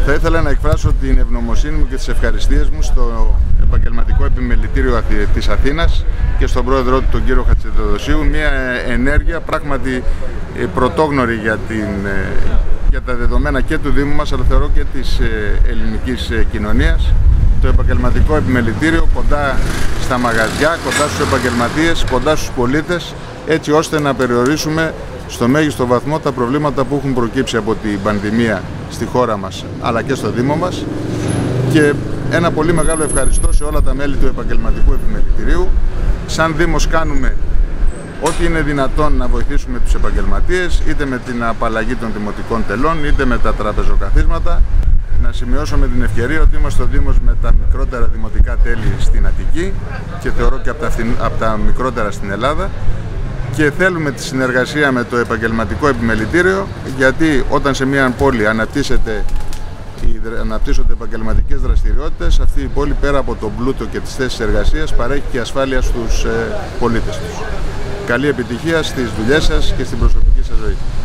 Θα ήθελα να εκφράσω την ευγνωμοσύνη μου και τις ευχαριστίες μου στο Επαγγελματικό Επιμελητήριο της Αθήνας και στον πρόεδρό του, τον κύριο Χατζηδοδοσίου, μια ενέργεια πράγματι πρωτόγνωρη για τα δεδομένα και του Δήμου μας, αλλά θεωρώ και της ελληνικής κοινωνίας. Το Επαγγελματικό Επιμελητήριο κοντά στα μαγαζιά, κοντά στους επαγγελματίες, κοντά στους πολίτες, έτσι ώστε να περιορίσουμε στο μέγιστο βαθμό τα προβλήματα που έχουν προκύψει από την πανδημία στη χώρα μας αλλά και στο Δήμο μας, και ένα πολύ μεγάλο ευχαριστώ σε όλα τα μέλη του Επαγγελματικού Επιμελητηρίου. Σαν Δήμος κάνουμε ό,τι είναι δυνατόν να βοηθήσουμε τους επαγγελματίες, είτε με την απαλλαγή των δημοτικών τελών, είτε με τα τραπεζοκαθίσματα. Να σημειώσω με την ευκαιρία ότι είμαστε ο Δήμος με τα μικρότερα δημοτικά τέλη στην Αττική και θεωρώ και από τα μικρότερα στην Ελλάδα, και θέλουμε τη συνεργασία με το Επαγγελματικό Επιμελητήριο, γιατί όταν σε μια πόλη αναπτύσσονται επαγγελματικές δραστηριότητες, αυτή η πόλη πέρα από τον πλούτο και τις θέσεις εργασίας παρέχει και ασφάλεια στους πολίτες τους. Καλή επιτυχία στις δουλειές σας και στην προσωπική σας ζωή.